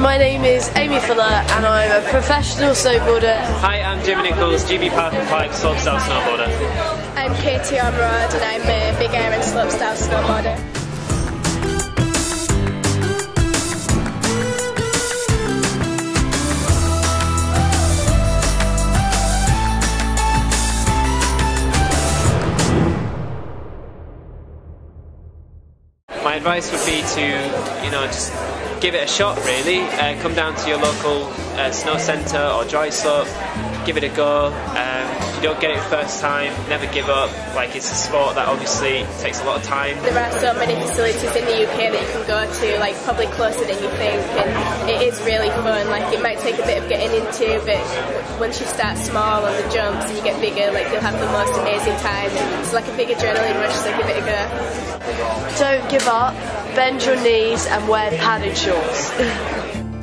My name is Aimee and I'm a professional snowboarder. Hi, I'm Nichols, GB Park and Pipe slopestyle snowboarder. I'm Ormerod and I'm a big air and slopestyle snowboarder. My advice would be to, just give it a shot really. Come down to your local snow centre or dry slope, give it a go. If you don't get it first time, never give up. Like, it's a sport that obviously takes a lot of time. There are so many facilities in the UK that you can go to, like probably closer than you think, and it is really fun. Like, it might take a bit of getting into, but once you start small on the jumps and you get bigger, like, you'll have the most amazing time. It's like a big adrenaline rush, so give it a go. Don't give up, bend your knees and wear padded shorts.